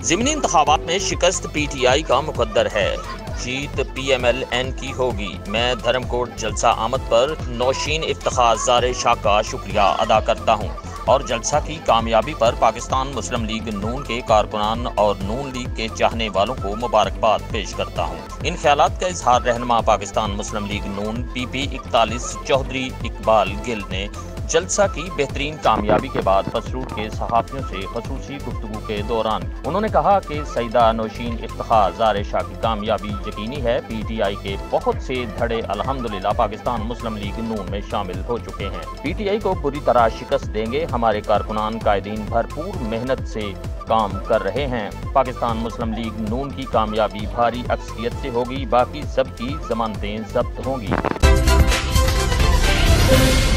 ज़िमनी इंतखाबात में शिकस्त PTI का मुकद्दर है, जीत PMLN की होगी। मैं धर्मकोट जलसा आमद पर नौशीन इफ्तिखार ज़ारे शाह का शुक्रिया अदा करता हूँ और जलसा की कामयाबी पर पाकिस्तान मुस्लिम लीग नून के कारकुनान और नून लीग के चाहने वालों को मुबारकबाद पेश करता हूँ। इन ख्यालात का इजहार रहनुमा पाकिस्तान मुस्लिम लीग नून PP 41 चौधरी इकबाल गिल ने जलसा की बेहतरीन कामयाबी के बाद फसरूट के सहाफ़ियों से खसूसी गुफ्तगू के दौरान उन्होंने कहा कि सईदा नौशीन इफ्तिखार ज़ारे शाह की कामयाबी यकीनी है। PTI के बहुत से धड़े अल्हम्दुलिल्लाह पाकिस्तान मुस्लिम लीग नून में शामिल हो चुके हैं। PTI को बुरी तरह शिकस्त देंगे। हमारे कारकुनान कायदीन भरपूर मेहनत से काम कर रहे हैं। पाकिस्तान मुस्लिम लीग नून की कामयाबी भारी अक्सरियत से होगी, बाकी सबकी जमानतें जब्त होंगी।